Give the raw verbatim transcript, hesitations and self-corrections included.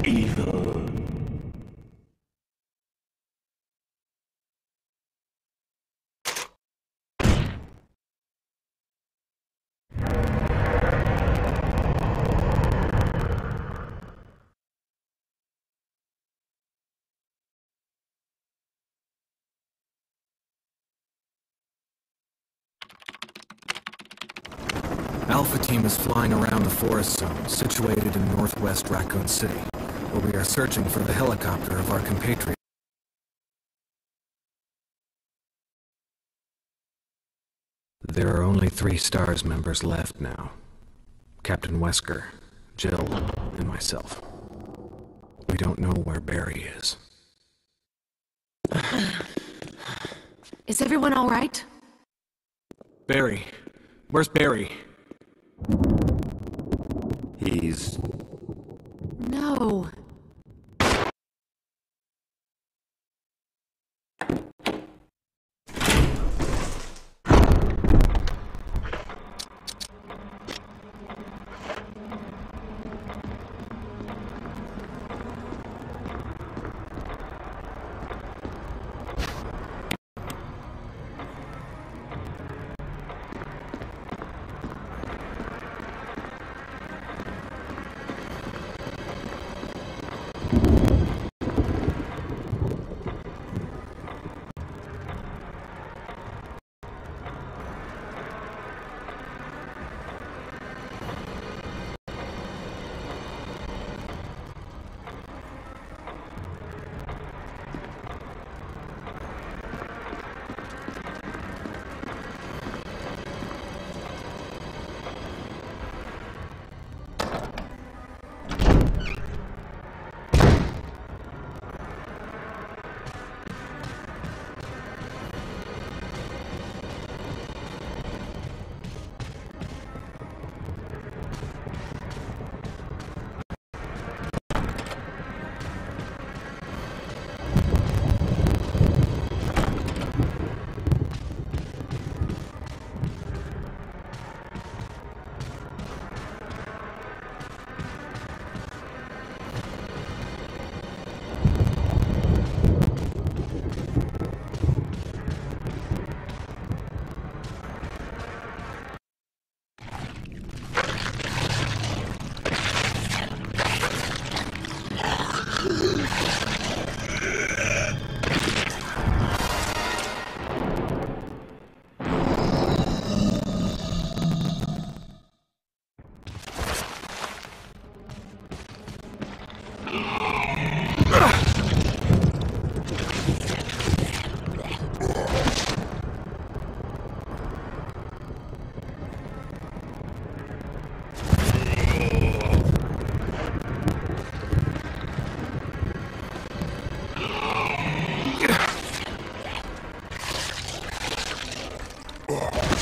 evil. Alpha Team is flying around the forest zone situated in northwest Raccoon City, where we are searching for the helicopter of our compatriot. There are only three STARS members left now. Captain Wesker, Jill, and myself. We don't know where Barry is. Is everyone all right? Barry. Where's Barry? He's... No. Oh.